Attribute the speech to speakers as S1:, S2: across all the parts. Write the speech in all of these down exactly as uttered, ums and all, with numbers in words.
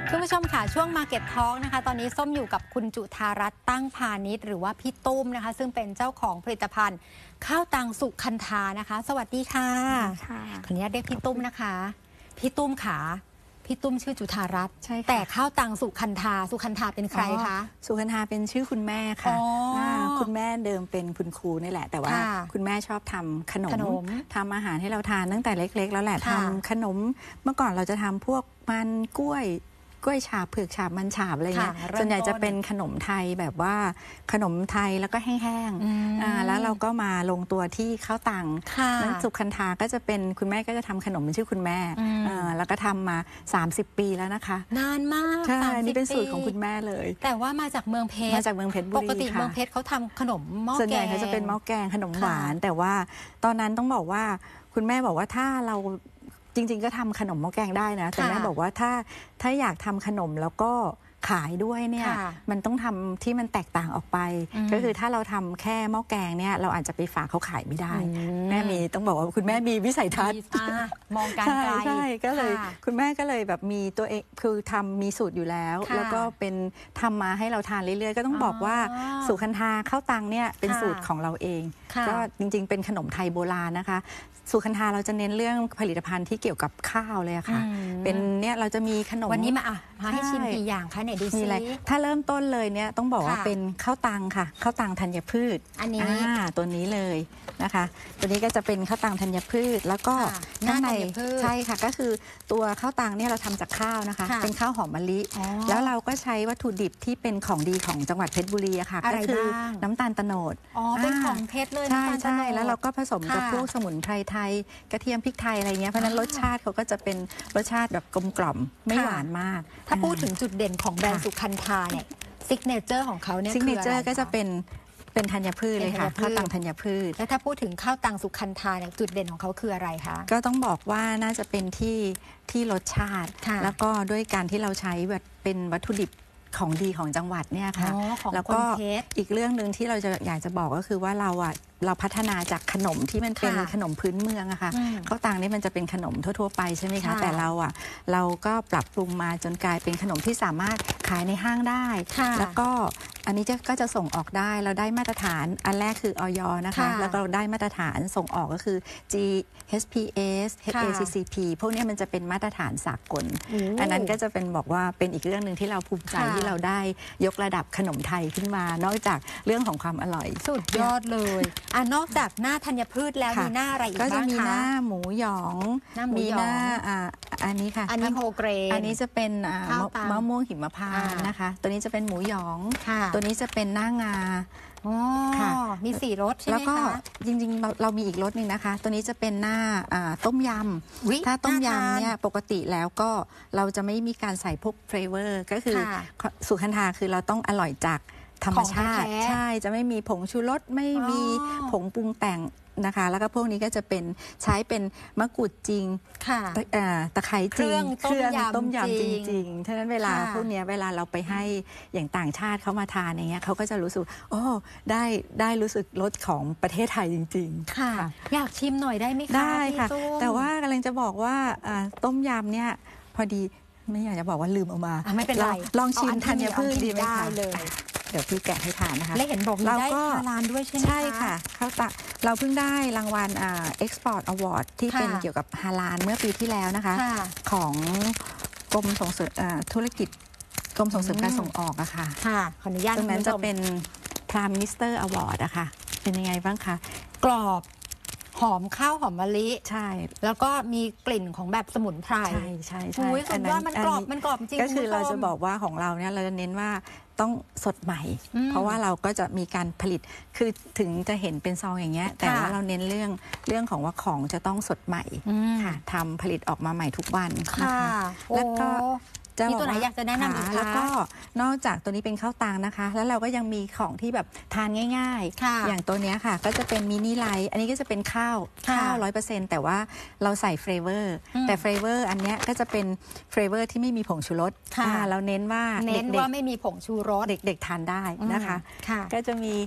S1: คุณผู้ชมค่ะช่วง Market Talk นะคะตอนนี้ส้มอยู่กับคุณจุธารัตน์ตั้งพาณิชย์หรือว่าพี่ตุ้มนะคะซึ่งเป็นเจ้าของผลิตภัณฑ์ข้าวตังสุคันธานะคะสวัสดีค่ะขออนุญาตเรียกพี่ตุ้มนะคะพี่ตุ้มขาพี่ตุ้มชื่อจุธารัตน์แต่ข้าวตังสุคันธาสุคันธาเป็นใครคะ
S2: สุคันธาเป็นชื่อคุณแม่ค่ะคุณแม่เดิมเป็นคุณครูนี่แหละแต่ว่าคุณแม่ชอบทำขนมทำอาหารให้เราทานตั้งแต่เล็กๆแล้วแหละทำขนมเมื่อก่อนเราจะทำพวกมันกล้วยกล้วยฉาบเผือกฉาบมันฉาบอะไรเงี้ยส่วนใหญ่จะเป็นขนมไทยแบบว่าขนมไทยแล้วก็แห้งๆแล้วเราก็มาลงตัวที่ข้าวตังนั้นสุคันธาก็จะเป็นคุณแม่ก็จะทำขนมเป็นชื่อคุณแม่แล้วก็ทำมาสามสิบปีแล้วนะคะ
S1: นานมาก
S2: ใช่นี่เป็นสูตรของคุณแม่เลย
S1: แต่ว่ามาจากเมืองเพชร
S2: มาจากเมืองเพชรบุรีป
S1: กติเมืองเพชรเขาทำขนมหม้อแกง
S2: ส่วนใหญ่เขาจะเป็นหม้อแกงขนมหวานแต่ว่าตอนนั้นต้องบอกว่าคุณแม่บอกว่าถ้าเราจริงๆก็ทำขนมหม้อแกงได้นะแต่แม่บอกว่าถ้าถ้าอยากทำขนมแล้วก็ขายด้วยเนี่ยมันต้องทำที่มันแตกต่างออกไปก็คือถ้าเราทำแค่หม้อแกงเนี่ยเราอาจจะไปฝากเขาขายไม่ได้แม่มีต้องบอกว่าคุณแม่มีวิสัยทัศน์
S1: มองการไกล
S2: ใช่ก็เลยคุณแม่ก็เลยแบบมีตัวเองคือทำมีสูตรอยู่แล้วแล้วก็เป็นทำมาให้เราทานเรื่อยๆก็ต้องบอกว่าสุคันธาข้าวตังเนี่ยเป็นสูตรของเราเองก็จริงๆเป็นขนมไทยโบราณนะคะสุคันธาเราจะเน้นเรื่องผลิตภัณฑ์ที่เกี่ยวกับข้าวเลยค่ะเป็นเนี่ยเราจะมีขนม
S1: วันนี้มาอ่ะมาให้ชิมกี่อย่างคะเนี่ยดูซิ
S2: ถ้าเริ่มต้นเลยเนี่ยต้องบอกว่าเป็นข้าวตังค่ะข้าวตังธัญพืช
S1: อันนี้
S2: ตัวนี้เลยนะคะตัวนี้ก็จะเป็นข้าวตังธัญพืชแล้วก็ข้างในใช่ค่ะก็คือตัวข้าวตังเนี่ยเราทำจากข้าวนะคะเป็นข้าวหอมมะลิแล้วเราก็ใช้วัตถุดิบที่เป็นของดีของจังหวัดเพชรบุรีค่ะก็คือน้ำตาลตะโนด
S1: อ๋อเป็นของเพชรเลย
S2: ใช่ใช่แล้วเราก็ผสมกับพวกสมุนไพรไทยกระเทียมพริกไทยอะไรเงี้ยเพราะนั้นรสชาติเขาก็จะเป็นรสชาติแบบกลมกล่อมไม่หวานมาก
S1: ถ้าพูดถึงจุดเด่นของแบรนด์สุคันธาเนี่ยซิกเนเจอร์ของเขาเนี่ย
S2: ซิกเนเจอร์ก็จะเป็นเป็นธัญพืชเลยค่ะข้าวตังธัญพืช
S1: แล้วถ้าพูดถึงข้าวตังสุคันธาเนี่ยจุดเด่นของเขาคืออะไรคะ
S2: ก็ต้องบอกว่าน่าจะเป็นที่ที่รสชาติแล้วก็ด้วยการที่เราใช้แบบเป็นวัตถุดิบของดีของจังหวัดเนี่ยค่ะแล้วก็อีกเรื่องหนึ่งที่เราจะอยากจะบอกก็คือว่าเราอ่ะเราพัฒนาจากขนมที่มันเป็นขนมพื้นเมืองอะค่ะข้าวตังนี่มันจะเป็นขนมทั่วๆไปใช่ไหมคะแต่เราอะเราก็ปรับปรุงมาจนกลายเป็นขนมที่สามารถขายในห้างได้แล้วก็อันนี้ก็จะส่งออกได้เราได้มาตรฐานอันแรกคืออย.นะคะแล้วเราได้มาตรฐานส่งออกก็คือ จี เอช พี เอส เอ ซี ซี พี พวกนี้มันจะเป็นมาตรฐานสากลอันนั้นก็จะเป็นบอกว่าเป็นอีกเรื่องหนึ่งที่เราภูมิใจที่เราได้ยกระดับขนมไทยขึ้นมานอกจากเรื่องของความอร่อย
S1: สุดยอดเลยอ่ะนอกจากหน้าธัญพืชแล้วมีหน้าอะไรอีกบ้างคะ
S2: ก็จะมีหน้าหมูหยองมีหน้าอ่าอันนี้ค่ะ
S1: อันนี้โฮเกรน
S2: อันนี้จะเป็นมะม่วงหิมพานต์นะคะตัวนี้จะเป็นหมูหยองตัวนี้จะเป็นหน้างา
S1: ค่ะมีสี่รสใช่ไหมคะ
S2: แล้วก็จริงๆเรามีอีกรสหนึ่งนะคะตัวนี้จะเป็นหน้าต้มยำถ้าต้มยำเนี่ยปกติแล้วก็เราจะไม่มีการใส่พวกเฟลเวอร์ก็คือสุคันธาคือเราต้องอร่อยจากธรรมชาติใช่จะไม่มีผงชูรสไม่มีผงปรุงแต่งนะคะแล้วก็พวกนี้ก็จะเป็นใช้เป็นมะกรูดจริงตะไคร้จริง
S1: เครื่อง
S2: ต้มยำจริงๆฉะนั้นเวลาพวกนี้เวลาเราไปให้อย่างต่างชาติเขามาทานอย่างเงี้ยเขาก็จะรู้สึกโอ้ได้ได้รู้สึกรสของประเทศไทยจริง
S1: ๆค่ะอยากชิมหน่อยได้ไหมคะ
S2: ได้ค่ะแต่ว่ากำลังจะบอกว่าต้มยำเนี่ยพอดีไม่อยากจะบอกว่าลืมเอามา
S1: ไม่เป็นไร
S2: ลองชิมธัญพืชดีไหมคะ
S1: เลย
S2: เดี๋ยวพี่แกะให้ทานนะคะ
S1: และเห็นบอกเราได้ฮาลาลด้วยใช่ไหมคะ
S2: ใช่ค่ะเขาตะเราเพิ่งได้รางวัลอ่า Export Award ที่เป็นเกี่ยวกับฮาลาลเมื่อปีที่แล้วนะคะของกรมส่งเสริมธุรกิจกรมส่งเสริมการส่งออกอะค่ะ
S1: ค่ะขออนุญาต
S2: ตรงนั้นจะเป็น Prime Minister Award อะค่ะเป็นยังไงบ้างคะ
S1: กรอบหอมข้าวหอมมะลิ
S2: ใช่
S1: แล้วก็มีกลิ่นของแบบสมุนไพร
S2: ใช่ใช่ใช่
S1: อันนั้นมันกรอบมันกรอบจริง
S2: ก็คือเราจะบอกว่าของเราเนี่ยเราจะเน้นว่าต้องสดใหม่เพราะว่าเราก็จะมีการผลิตคือถึงจะเห็นเป็นซองอย่างเงี้ยแต่ว่าเราเน้นเรื่องเรื่องของว่าของจะต้องสดใหม่ค่ะทำผลิตออกมาใหม่ทุกวันนะคะแล้วก็
S1: มีตัวไหนอยากจะแนะนำอีกคะ
S2: แล้วก็นอกจากตัวนี้เป็นข้าวตังนะคะแล้วเราก็ยังมีของที่แบบทานง่ายๆอย่างตัวนี้ค่ะก็จะเป็นมินิไลท์อันนี้ก็จะเป็นข้าวข้าวร้อยเปอร์เซ็นต์แต่ว่าเราใส่เฟลเวอร์แต่เฟลเวอร์อันนี้ก็จะเป็นเฟลเวอร์ที่ไม่มีผงชูรสเราเน้นว่า
S1: เน้นว่าไม่มีผงชูรส
S2: เด็กๆทานได้นะคะก็จะมี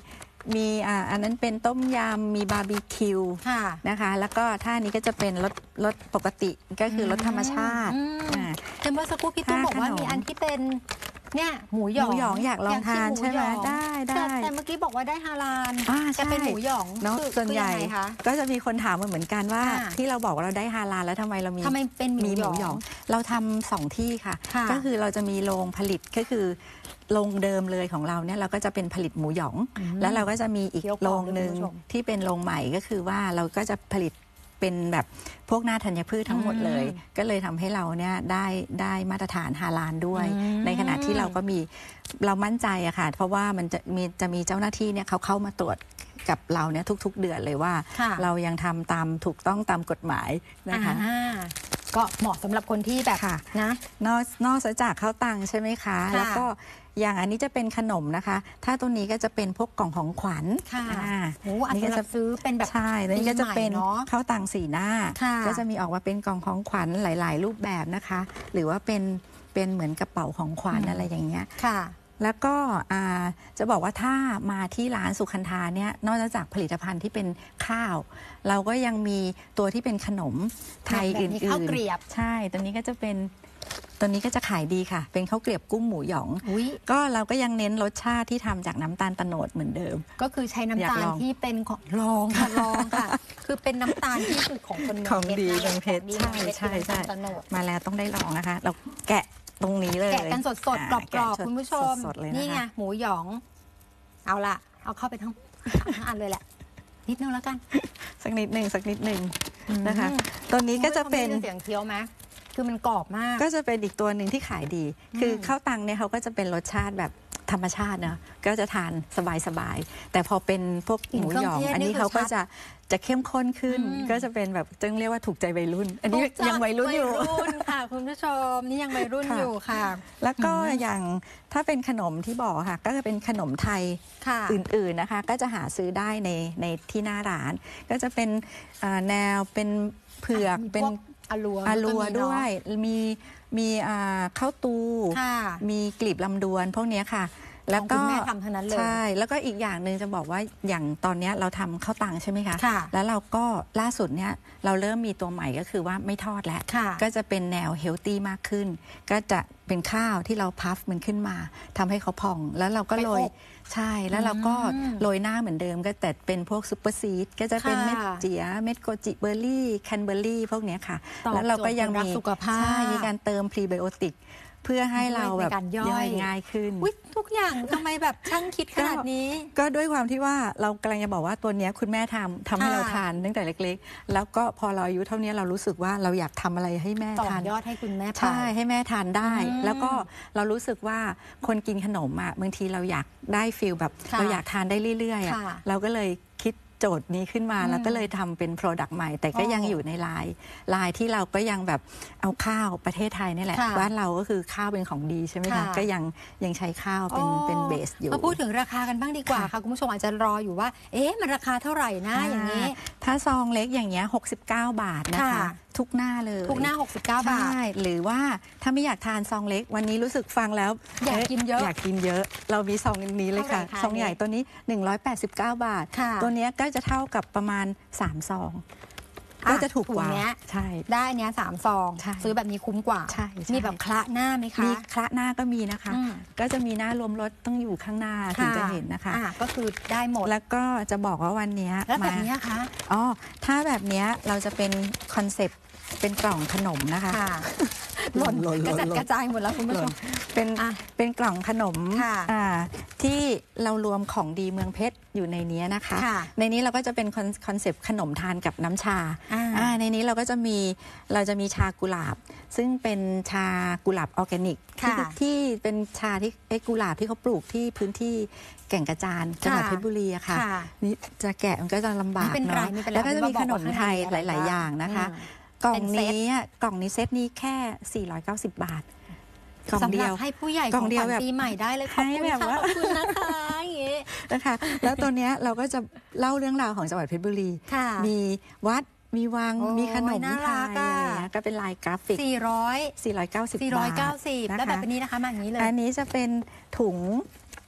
S2: มีอ่าอันนั้นเป็นต้มยำมีบาร์บีคิวนะคะแล้วก็ถ้านี้ก็จะเป็นรสรสปกติก็คือรสธรรมชาติ
S1: แต่เมื่อสักครู่พี่ตุ้มบอกว่ามีอันที่เป็นเนี่ยหมูหยอง
S2: หมูหยองอยากลองทานใช่ไหมได้ได้
S1: แต่เมื่อกี้บอกว่าได้ฮาลาลจะเป็นหมูหยอง
S2: เนาะส่วนใหญ่ก็จะมีคนถามมาเหมือนกันว่าที่เราบอกว่าเราได้ฮาลาลแล้วทำไมเรามี
S1: ทำไมเป็นหมูหยอง
S2: เราทำสองที่ค่ะก็คือเราจะมีโรงผลิตก็คือโรงเดิมเลยของเราเนี่ยเราก็จะเป็นผลิตหมูหยองแล้วเราก็จะมีอีกโรงหนึ่งที่เป็นโรงใหม่ก็คือว่าเราก็จะผลิตเป็นแบบพวกหน้าธัญพืชทั้งหมดเลยก็เลยทำให้เราเนี่ยได้ได้มาตรฐานฮาลาลด้วยในขณะที่เราก็มีเรามั่นใจอะค่ะเพราะว่ามันจะมีจะมีเจ้าหน้าที่เนี่ยเขาเข้ามาตรวจกับเราเนี่ยทุกๆเดือนเลยว่าเรายังทำตามถูกต้องตามกฎหมายนะคะ
S1: ก็เหมาะสำหรับคนที่แบบนะ
S2: นอกนอกจากข้าวตังใช่ไหมคะแล้วก็อย่างอันนี้จะเป็นขนมนะคะถ้าตัวนี้ก็จะเป็นพวกกล่องของขวัญ
S1: ค่ะโอ้อันนี้ก็จะซื้อเป็นแบบ
S2: ใช่แล้วนี่ก็จะเป็นข้าวตังสีหน้าก็จะมีออกมาเป็นกล่องของขวัญหลายๆรูปแบบนะคะหรือว่าเป็นเป็นเหมือนกระเป๋าของขวัญอะไรอย่างเงี้ย
S1: ค่ะ
S2: แล้วก็จะบอกว่าถ้ามาที่ร้านสุขันธาเนี่ยนอกจากผลิตภัณฑ์ที่เป็นข้าวเราก็ยังมีตัวที่เป็นขนมไทยอื่นๆ
S1: ข้าวเกลียบ
S2: ใช่ตัวนี้ก็จะเป็นตัวนี้ก็จะขายดีค่ะเป็นข้าวเกลียบกุ้งหมูหยองก็เราก็ยังเน้นรสชาติที่ทำจากน้ำตาลโตนดเหมือนเดิม
S1: ก็คือใช้น้ำตาลที่เป็นของลองค่ะลองค่ะคือเป็นน้ำตาลที่คือของคน
S2: ของดีเมืองเพชรใช่ใช่ใช่มาแล้วต้องได้ลองนะคะเราแกะตรงนี้เลย
S1: แกะกันสดๆกรอบๆคุณผู้ชมนี่ไงหมูหยองเอาละเอาเข้าไปทั้งทั้งอันเลยแหละนิดนึงแล้วกัน
S2: สักนิดหนึ่งสักนิดหนึ่งนะคะตัวนี้ก็จะเป็น
S1: เสียงเคี้ยวไหมคือมันกรอบมาก
S2: ก็จะเป็นอีกตัวหนึ่งที่ขายดีคือข้าวตังเนี่ยเขาก็จะเป็นรสชาติแบบธรรมชาตินะก็จะทานสบายๆแต่พอเป็นพวกหมูหยองอันนี้เขาก็จะจะเข้มข้นขึ้นก็จะเป็นแบบจึงเรียกว่าถูกใจวัยรุ่นอันนี้ยังวัยรุ่นอยู่
S1: ค่ะคุณผู้ชมนี่ยังวัยรุ่นอยู่ค่ะ
S2: แล้วก็อย่างถ้าเป็นขนมที่บอกค่ะก็จะเป็นขนมไทยอื่นๆนะคะก็จะหาซื้อได้ในในที่หน้าร้านก็จะเป็นแนวเป็นเผือกเป็น
S1: อาลัว
S2: อาลัวด้วยมีมีข้าวตูมีกลีบลำดวนพวกนี้ค่ะแล้วก็
S1: แม่ทำทั้งนั้นเลย
S2: ใช่แล้วก็อีกอย่างหนึ่งจะบอกว่าอย่างตอนนี้เราทำข้าวตังใช่ไหมคะแล้วเราก็ล่าสุดเนี้ยเราเริ่มมีตัวใหม่ก็คือว่าไม่ทอดแล้วก็จะเป็นแนวเฮลตี้มากขึ้นก็จะเป็นข้าวที่เราพัฟมันขึ้นมาทำให้เขาพองแล้วเราก็โรยใช่แล้วเราก็โรยหน้าเหมือนเดิมก็แต่เป็นพวกซุปเปอร์ซีดก็จะเป็นเม็ดเจี๋ยเม็ดโกจิเบอร์รี่แคนเบอร์รี่พวกนี้ค่ะแล้วเราก็ยังมีใช่มีการเติมพรีไบโอติกเพื่อให้เราแบบย่อยง่ายขึ้น
S1: ทุกอย่างทำไมแบบช่างคิดขนาดนี้
S2: ก็ด้วยความที่ว่าเรากำลังจะบอกว่าตัวนี้คุณแม่ทำทำให้เราทานตั้งแต่เล็กๆแล้วก็พอเราอายุเท่านี้เรารู้สึกว่าเราอยากทำอะไรให้แม่ทาน
S1: ต่อยอดให้คุณแม่
S2: ใช่ให้แม่ทานได้แล้วก็เรารู้สึกว่าคนกินขนมอ่ะบางทีเราอยากได้ฟีลแบบเราอยากทานได้เรื่อยๆเราก็เลยคิดโจทย์นี้ขึ้นมาแล้วก็เลยทำเป็น Product ใหม่แต่ก็ยังอยู่ในลายลายที่เราก็ยังแบบเอาข้าวประเทศไทยนี่แหละบ้านเราก็คือข้าวเป็นของดีใช่ไหมคะก็ยังยังใช้ข้าวเป็นเป็นเบสอยู่
S1: มาพูดถึงราคากันบ้างดีกว่าค่ะคุณผู้ชมอาจจะรออยู่ว่าเอ๊ะมันราคาเท่าไหร่นะอย่างนี้
S2: ถ้าซองเล็กอย่างเงี้ยหกสิบเก้าบาทนะคะทุกหน้าเลย
S1: ทุกหน้าหกสิบเก้าบาท
S2: หรือว่าถ้าไม่อยากทานซองเล็กวันนี้รู้สึกฟังแล้ว
S1: อยากกินเยอะ
S2: อยากกินเยอะเรามีซองนี้เลยค่ะซองใหญ่ตัวนี้หนึ่งร้อยแปดสิบเก้าบาทตัวนี้ก็จะเท่ากับประมาณสามซองก็จะถูกกว่า
S1: ใช่ได้เนี้ยสามซองซื้อแบบนี้คุ้มกว่ามีแบบคละหน้าไหมคะ
S2: มีคละหน้าก็มีนะคะก็จะมีหน้ารวมรถต้องอยู่ข้างหน้าถึงจะเห็นนะคะ
S1: ก็คือได้หมด
S2: แล้วก็จะบอกว่าวันนี้
S1: แล้วแบบนี้คะ
S2: อ๋อถ้าแบบนี้เราจะเป็นคอนเซปต์เป็นกล่องขนมนะคะ
S1: หล่นกระจัดกระจายหมดแล้วคุณผู้ชม
S2: เป็นเป็นกล่องขนมที่เรารวมของดีเมืองเพชรอยู่ในนี้นะคะในนี้เราก็จะเป็นคอนเซปต์ขนมทานกับน้ำชาในนี้เราก็จะมีเราจะมีชากุหลาบซึ่งเป็นชากุหลาบออร์แกนิกที่เป็นชาที่ไอ้กุหลาบที่เขาปลูกที่พื้นที่แก่งกระจานจังหวัดเพชรบุรีอะค่ะนี่จะแกะมันก็จะลำบากเนาะแล้วก็จะมีขนมไทยหลายๆอย่างนะคะกล่องนี้กล่องนี้เซตนี้แค่สี่ร้อยเก้าสิบบาท
S1: กล่องเดียวให้ผู้ใหญ่ของขวัญปีใหม่ได้เลยขอบคุณค่ะขอบคุณนะคะอย่างงี้
S2: นะคะแล้วตัวเนี้ยเราก็จะเล่าเรื่องราวของจังหวัดเพชรบุรีมีวัดมีวังมีขนมไทยอะไรก็เป็นลายกราฟิก
S1: สี่ร้อย
S2: สี่ร้อยเก้าสิบ
S1: สี่ร้อยเก้าสิบแล้วแบบนี้นะคะมาอย่างนี้เลย
S2: อันนี้จะเป็นถุง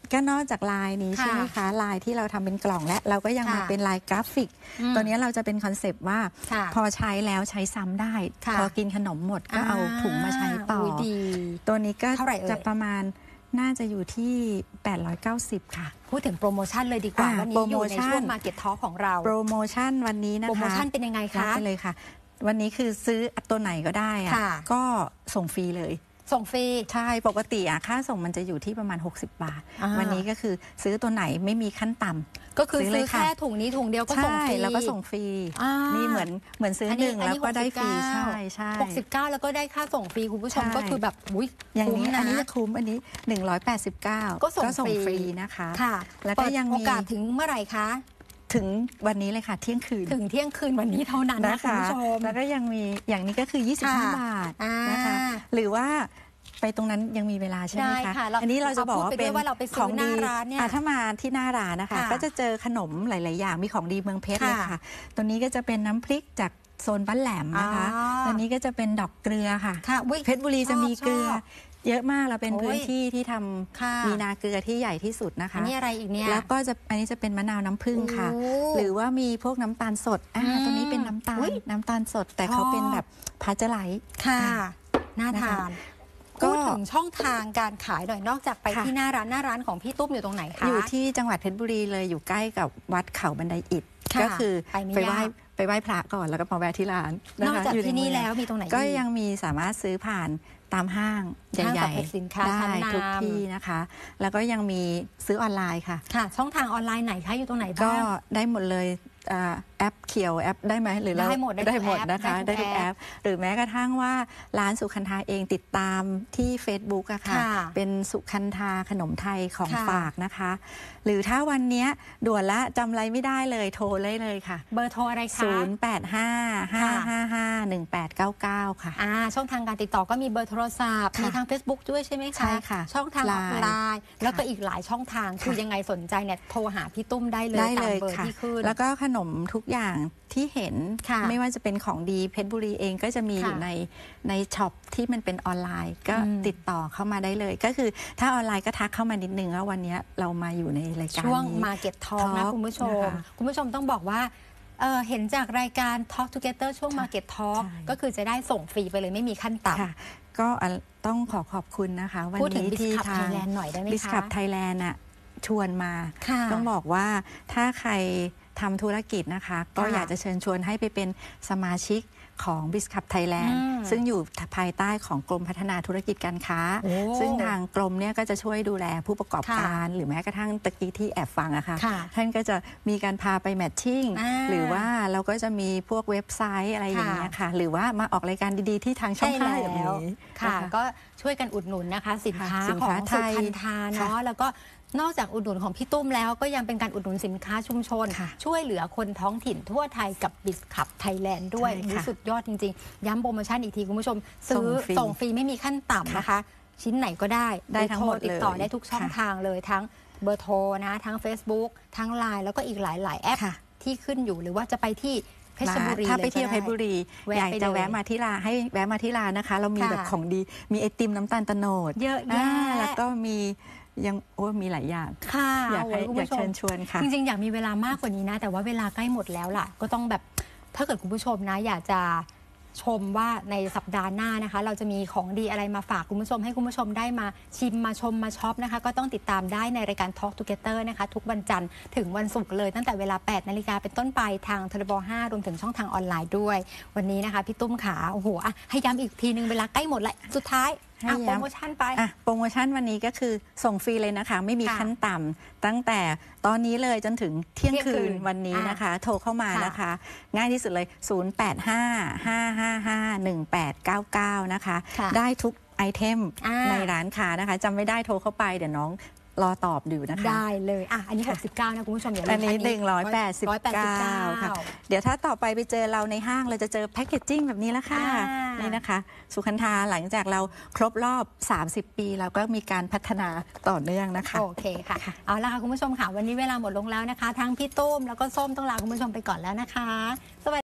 S2: ก็นอกจากลายนี้ใช่ไหมคะลายที่เราทำเป็นกล่องและเราก็ยังมาเป็นลายกราฟิกตัวนี้เราจะเป็นคอนเซปต์ว่าพอใช้แล้วใช้ซ้ำได้พอกินขนมหมดก็เอาถุงมาใช้ต่อตัวนี้ก็จะประมาณน่าจะอยู่ที่แปดร้อยเก้าสิบค่ะ
S1: พูดถึงโปรโมชั่นเลยดีกว่าวันนี้อยู่ในช่วง Market Talk ของเรา
S2: โปรโมชั่นวันนี้นะคะ
S1: โปรโมชั่นเป็นยังไงคะ
S2: ไปเลยค่ะวันนี้คือซื้อตัวไหนก็ได้อะก็ส่งฟรีเลย
S1: ส่งฟรี
S2: ใช่ปกติอะค่าส่งมันจะอยู่ที่ประมาณหกสิบบาทวันนี้ก็คือซื้อตัวไหนไม่มีขั้นต่ำ
S1: ก็คือซื้อแค่ถุงนี้ถุงเดียวก็ส่งฟรี
S2: แล้วก็ส่งฟรีนี่เหมือนเหมือนซื้อหนึ่งแล้วก็ได้ฟรีใช่ใช่
S1: หกสิบเก้าแล้วก็ได้ค่าส่งฟรีคุณผู้ชมก็คือแบบอุ้ย
S2: อย่างนี้อันนี้จะคุ้มอันนี้หนึ่งร้อยแปดสิบเก้าก็ส่งฟรีนะคะ
S1: แล้วก็ยังมีโอกาสถึงเมื่อไหร่คะ
S2: ถึงวันนี้เลยค่ะเที่ยงคืน
S1: ถึงเที่ยงคืนวันนี้เท่านั้นนะคุณผู้ชม
S2: แล้วก็ยังมีอย่างนี้ก็คือยี่สิบห้าบาทนะคะหรือว่าไปตรงนั้นยังมีเวลาใช่ไหมคะอันนี้เราจะบอกว่าเป็นของดีถ้ามาที่หน้าร้านนะคะก็จะเจอขนมหลายๆอย่างมีของดีเมืองเพชรเลยค่ะตัวนี้ก็จะเป็นน้ำพริกจากโซนบ้านแหลมนะคะตัวนี้ก็จะเป็นดอกเกลือค่ะเพชรบุรีจะมีเกลือเยอะมากเราเป็นพื้นที่ที่ทำมีนาเกลือที่ใหญ่ที่สุดนะคะ
S1: อันนี้อะไรอีกเนี่ย
S2: แล้วก็จะอันนี้จะเป็นมะนาวน้ำผึ้งค่ะหรือว่ามีพวกน้ำตาลสดอ่าตัวนี้เป็นน้ำตาลน้ำตาลสดแต่เขาเป็นแบบพาสเจอร์ไลซ์
S1: ค่ะน่าทานพูดถึงช่องทางการขายหน่อยนอกจากไปที่หน้าร้านหน้าร้านของพี่ตุ้มอยู่ตรงไหนคะ
S2: อยู่ที่จังหวัดเพชรบุรีเลยอยู่ใกล้กับวัดเขาบันไดอิฐก็คือไปไหว้ไปไหว้พระก่อนแล้วก็มาแวะที่ร้าน
S1: นอกจากที่นี่แล้วมีตรงไหน
S2: ก็ยังมีสามารถซื้อผ่านตามห้างใหญ่ๆได้ทุกที่นะคะแล้วก็ยังมีซื้อออนไลน์ค่ะ
S1: ค่ะช่องทางออนไลน์ไหนคะอยู่ตรงไหนบ้าง
S2: ก็ได้หมดเลยแอปเขียวแอปได้ไหมหรือ
S1: ได้หมด
S2: ได้หมดนะคะได้ทุกแอปหรือแม้กระทั่งว่าร้านสุคันธาเองติดตามที่ Facebook อะค่ะเป็นสุคันธาขนมไทยของฝากนะคะหรือถ้าวันนี้ด่วนละจำอะไรไม่ได้เลยโทรเลยเลยค่ะ
S1: เบอร์โทรอะไรคะ
S2: ศูนย์ แปด ห้า ห้า ห้า ห้า หนึ่ง แปด เก้า เก้าค่ะ
S1: อ่าช่องทางการติดต่อก็มีเบอร์โทรศัพท์มีทาง Facebook ด้วยใช่ไหมคะ
S2: ใช่ค่ะ
S1: ช่องทางออนไลน์แล้วก็อีกหลายช่องทางคือยังไงสนใจเนี่ยโทรหาพี่ตุ้มได้เลยตามเบอร์ที่ขึ้น
S2: แล้วก็ขนมทุกอย่างที่เห็นไม่ว่าจะเป็นของดีเพชรบุรีเองก็จะมีอยู่ในในช็อปที่มันเป็นออนไลน์ก็ติดต่อเข้ามาได้เลยก็คือถ้าออนไลน์ก็ทักเข้ามานิดนึงว่าวันนี้เรามาอยู่ในรายการ
S1: ช่วง Market Talk นะคุณผู้ชมคุณผู้ชมต้องบอกว่าเออเห็นจากรายการ Talk Together ช่วง Market Talk ก็คือจะได้ส่งฟรีไปเลยไม่มีขั้นต่
S2: ำก็ต้องขอขอบคุณนะคะวันนี้ที่ทาง
S1: Bizclub Thailand หน่อยได้ไหมคะ
S2: Bizclub Thailand อ่ะชวนมาต้องบอกว่าถ้าใครทำธุรกิจนะคะก็อยากจะเชิญชวนให้ไปเป็นสมาชิกของ Bizclub Thailand ซึ่งอยู่ภายใต้ของกรมพัฒนาธุรกิจการค้าซึ่งทางกรมเนี่ยก็จะช่วยดูแลผู้ประกอบการหรือแม้กระทั่งตะกี้ที่แอบฟังอะค่ะท่านก็จะมีการพาไปแมทชิ่งหรือว่าเราก็จะมีพวกเว็บไซต์อะไรอย่างเงี้ยค่ะหรือว่ามาออกรายการดีๆที่ทางช่องห้าอย่างนี้
S1: ค่ะก็ช่วยกันอุดหนุนนะคะสินค้าของสุคันธาเนาะแล้วก็นอกจากอุดหนุนของพี่ตุ้มแล้วก็ยังเป็นการอุดหนุนสินค้าชุมชนช่วยเหลือคนท้องถิ่นทั่วไทยกับ Bizclub Thailand ด้วยสุดยอดจริงๆย้ำโปรโมชั่นอีกทีคุณผู้ชมซื้อส่งฟรีไม่มีขั้นต่ำนะคะชิ้นไหนก็ได้
S2: ได้ทั้งหมด
S1: ติดต่อได้ทุกช่องทางเลยทั้งเบอร์โทรนะทั้ง Facebook ทั้ง ไลน์ แล้วก็อีกหลายๆแอปที่ขึ้นอยู่หรือว่าจะไปที่เพชรบุรี
S2: ถ้าไปเที่ยวเพชรบุรีอยากจะแวะมาที่ร้านให้แวะมาที่ร้านนะคะเรามีแบบของดีมีไอติมน้ำตาลโตนด
S1: เยอะแยะ
S2: แล้วก็มียังโอ้มีหลายอย่าง
S1: ค่ะ
S2: อยากให้อยากเชิญชวนค่ะ
S1: จริงๆอยากมีเวลามากกว่านี้นะแต่ว่าเวลาใกล้หมดแล้วล่ะก็ต้องแบบถ้าเกิดคุณผู้ชมนะอยากจะชมว่าในสัปดาห์หน้านะคะเราจะมีของดีอะไรมาฝากคุณผู้ชมให้คุณผู้ชมได้มาชิมมาชมมาช็อปนะคะก็ต้องติดตามได้ในรายการ Talk Together นะคะทุกวันจันทร์ถึงวันศุกร์เลยตั้งแต่เวลา แปดนาฬิกาเป็นต้นไปทางทรบห้ารวมถึงช่องทางออนไลน์ด้วยวันนี้นะคะพี่ตุ้มขาโอ้โหอ่ะให้ย้ำอีกทีนึงเวลาใกล้หมดแล้วสุดท้ายโปรโมชั่นไป
S2: โปรโมชั่นวันนี้ก็คือส่งฟรีเลยนะคะไม่มีขั้นต่ำตั้งแต่ตอนนี้เลยจนถึงเที่ยงคืนวันนี้นะคะโทรเข้ามานะคะง่ายที่สุดเลยศูนย์ แปด ห้า ห้า ห้า ห้า หนึ่ง แปด เก้า เก้านะคะได้ทุกไอเทมในร้านค้านะคะจำไม่ได้โทรเข้าไปเดี๋ยวน้องรอตอบอยู่นะคะ
S1: ได้เลยอ่ะอันนี้หกสิบเก้านะคุณผู้ชมอย่าลืม
S2: อันนี้หนึ่งร้อยแปดสิบเก้าค่ะเดี๋ยวถ้าต่อไปไปเจอเราในห้างเราจะเจอแพคเกจจิ้งแบบนี้แล้วค่ะนี่นะคะสุคันธาหลังจากเราครบรอบสามสิบปีเราก็มีการพัฒนาต่อเนื่องนะคะ
S1: โอเคค่ะเอาละค่ะคุณผู้ชมค่ะวันนี้เวลาหมดลงแล้วนะคะทั้งพี่ตุ้มแล้วก็ส้มต้องลาคุณผู้ชมไปก่อนแล้วนะคะสวัสดี